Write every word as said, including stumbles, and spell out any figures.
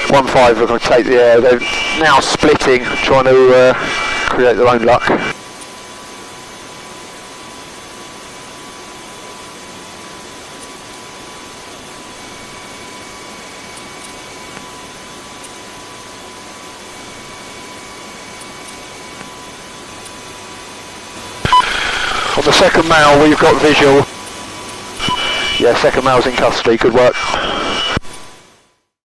one five are going to take the air. They're now splitting, trying to uh, create their own luck. On the second male we've got visual. Yeah, second male's in custody, good work.